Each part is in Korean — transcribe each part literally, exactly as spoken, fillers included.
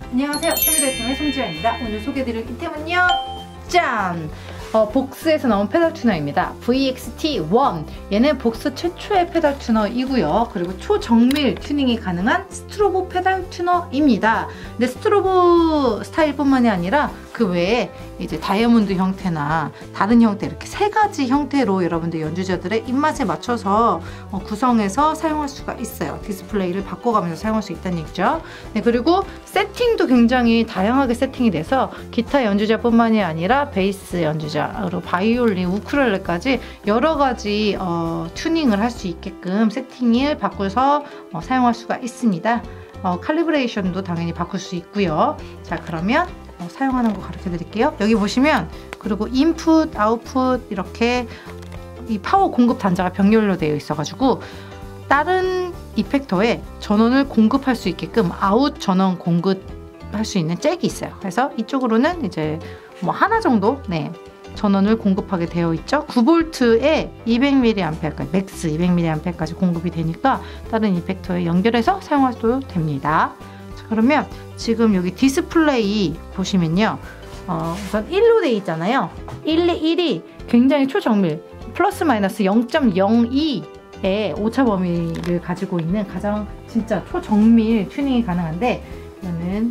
안녕하세요, 슈미더팀의 송지연입니다. 오늘 소개해드릴 이템은요, 짠! 어, 복스에서 나온 페달 튜너입니다. 브이엑스티 일. 얘는 복스 최초의 페달 튜너이고요. 그리고 초정밀 튜닝이 가능한 스트로보 페달 튜너입니다. 근데 스트로보 스타일뿐만이 아니라 그 외에 이제 다이아몬드 형태나 다른 형태, 이렇게 세 가지 형태로 여러분들 연주자들의 입맛에 맞춰서 어, 구성해서 사용할 수가 있어요. 디스플레이를 바꿔가면서 사용할 수 있다는 얘기죠. 네, 그리고 세팅도 굉장히 다양하게 세팅이 돼서 기타 연주자뿐만이 아니라 베이스 연주자, 그리고 바이올린, 우쿨렐레까지 여러 가지 어, 튜닝을 할 수 있게끔 세팅을 바꿔서 어, 사용할 수가 있습니다. 어, 칼리브레이션도 당연히 바꿀 수 있고요. 자, 그러면 어, 사용하는 거 가르쳐 드릴게요. 여기 보시면, 그리고 인풋, 아웃풋 이렇게 이 파워 공급 단자가 병렬로 되어 있어 가지고 다른 이펙터에 전원을 공급할 수 있게끔 아웃 전원 공급할 수 있는 잭이 있어요. 그래서 이쪽으로는 이제 뭐 하나 정도 네 전원을 공급하게 되어 있죠. 구 볼트에 이백 밀리앰페어까지, 맥스 이백 밀리앰페어까지 공급이 되니까 다른 이펙터에 연결해서 사용하셔도 됩니다. 자, 그러면 지금 여기 디스플레이 보시면요, 어, 우선 일로 되어 있잖아요. 일, 일이 굉장히 초정밀, 플러스 마이너스 영 점 영이의 오차 범위를 가지고 있는 가장 진짜 초정밀 튜닝이 가능한데, 이거는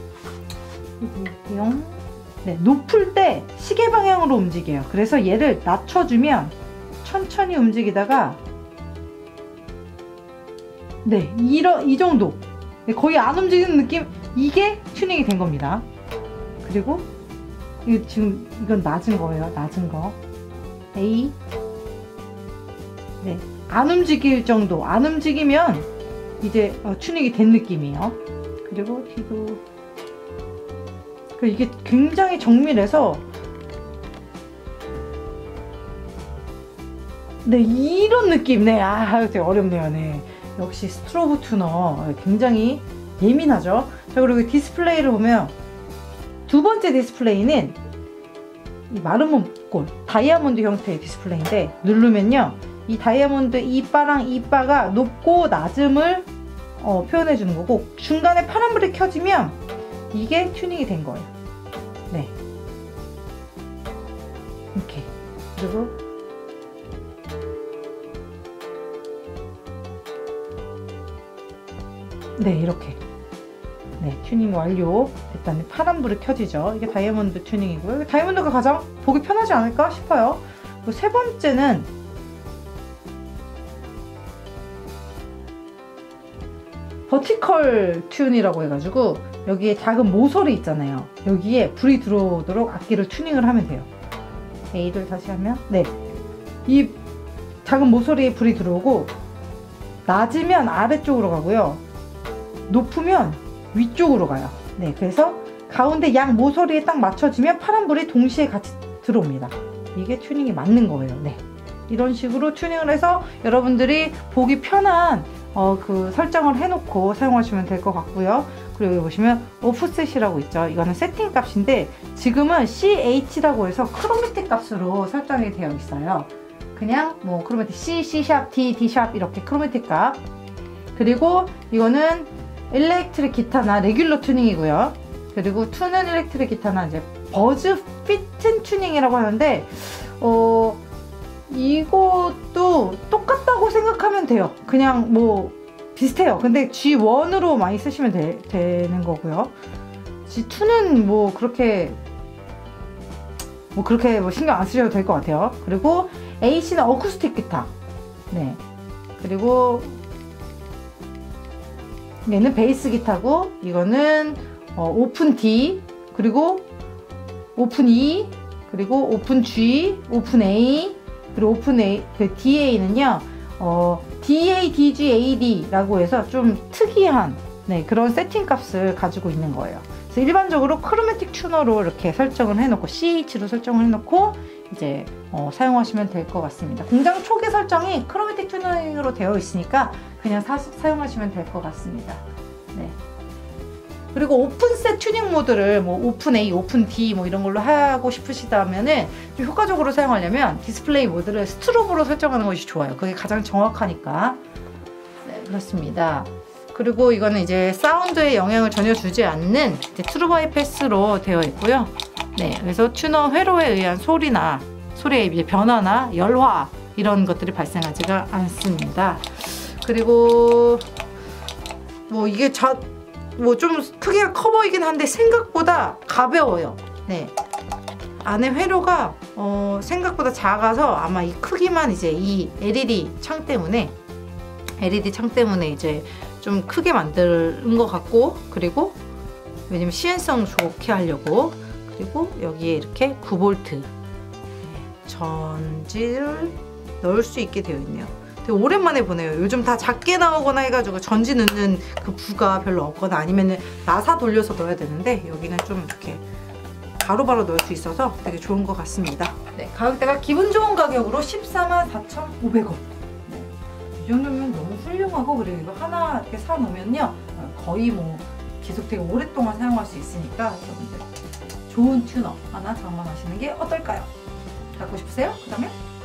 영 네, 높을 때 시계 방향으로 움직여요. 그래서 얘를 낮춰주면 천천히 움직이다가 네, 이러, 이 정도 거의 안 움직이는 느낌, 이게 튜닝이 된 겁니다. 그리고 이거 지금 이건 낮은 거예요. 낮은 거 A. 네, 안 움직일 정도, 안 움직이면 이제 어, 튜닝이 된 느낌이에요. 그리고 D도 이게 굉장히 정밀해서 네, 이런 느낌. 네, 아, 되게 어렵네요. 네, 역시 스트로보 튜너 굉장히 예민하죠. 자, 그리고 디스플레이를 보면 두 번째 디스플레이는 이 마름몬골 다이아몬드 형태의 디스플레이인데, 누르면요, 이 다이아몬드 이바랑 이바가 높고 낮음을 어, 표현해 주는 거고, 중간에 파란불이 켜지면 이게 튜닝이 된 거예요. 네, 이렇게. 그리고 네, 이렇게. 네, 튜닝 완료 됐다는 파란불이 켜지죠. 이게 다이아몬드 튜닝이고요. 다이아몬드가 가장 보기 편하지 않을까 싶어요. 그리고 세 번째는 버티컬 튠이라고 해가지고, 여기에 작은 모서리 있잖아요. 여기에 불이 들어오도록 악기를 튜닝을 하면 돼요. A를 다시 하면, 네, 이 작은 모서리에 불이 들어오고, 낮으면 아래쪽으로 가고요, 높으면 위쪽으로 가요. 네, 그래서 가운데 양 모서리에 딱 맞춰지면 파란불이 동시에 같이 들어옵니다. 이게 튜닝이 맞는 거예요. 네, 이런 식으로 튜닝을 해서 여러분들이 보기 편한 어, 그 설정을 해놓고 사용하시면 될 것 같고요. 그리고 여기 보시면 오프셋이라고 있죠. 이거는 세팅 값인데, 지금은 씨에이치라고 해서 크로매틱 값으로 설정이 되어 있어요. 그냥 뭐 크로매틱 C, C샵, D, D샵 이렇게 크로매틱 값. 그리고 이거는 일렉트릭 기타나 레귤러 튜닝이고요. 그리고 투는 일렉트릭 기타나 이제 버즈 피튼 튜닝이라고 하는데, 어, 이것도 똑같다고 생각하면 돼요. 그냥 뭐 비슷해요. 근데 지 원으로 많이 쓰시면 되, 되는 거고요. 지 투는 뭐 그렇게 뭐 그렇게 뭐 신경 안 쓰셔도 될 것 같아요. 그리고 에이씨는 어쿠스틱 기타. 네. 그리고 얘는 베이스 기타고, 이거는 어, 오픈 D, 그리고 오픈 E, 그리고 오픈 G, 오픈 A, 그리고 오픈 A, 그 디에이는요, 어, 디에이, 디지, 에이디라고 해서 좀 특이한 네, 그런 세팅 값을 가지고 있는 거예요. 그래서 일반적으로 크로매틱 튜너로 이렇게 설정을 해놓고, 씨에이치로 설정을 해놓고 이제 어, 사용하시면 될 것 같습니다. 공장 초기 설정이 크로매틱 튜닝으로 되어 있으니까 그냥 사, 사용하시면 될 것 같습니다. 네. 그리고 오픈셋 튜닝 모드를 뭐 오픈 A, 오픈 D 뭐 이런 걸로 하고 싶으시다면은 좀 효과적으로 사용하려면 디스플레이 모드를 스트로보로 설정하는 것이 좋아요. 그게 가장 정확하니까. 네, 그렇습니다. 그리고 이거는 이제 사운드에 영향을 전혀 주지 않는 이제 트루 바이패스로 되어 있고요. 네, 그래서 튜너 회로에 의한 소리나 소리의 이제 변화나 열화 이런 것들이 발생하지가 않습니다. 그리고 뭐 이게 자 뭐 좀 크기가 커 보이긴 한데 생각보다 가벼워요. 네. 안에 회로가 어 생각보다 작아서 아마 이 크기만 이제 이 엘이디 창 때문에 엘이디 창 때문에 이제 좀 크게 만든 것 같고, 그리고 왜냐면 시행성 좋게 하려고, 그리고 여기에 이렇게 구 볼트 네, 전지를 넣을 수 있게 되어 있네요. 되게 오랜만에 보네요. 요즘 다 작게 나오거나 해가지고 전지 넣는 그 부가 별로 없거나 아니면은 나사 돌려서 넣어야 되는데 여기는 좀 이렇게 바로바로 넣을 수 있어서 되게 좋은 것 같습니다. 네, 가격대가 기분 좋은 가격으로 십사만 사천오백 원. 네, 이 정도면 너무 훌륭하고, 그리고 이거 하나 이렇게 사 놓으면요 거의 뭐 계속 되게 오랫동안 사용할 수 있으니까 여러분들 좋은 튜너 하나 장만하시는 게 어떨까요? 갖고 싶으세요? 그러면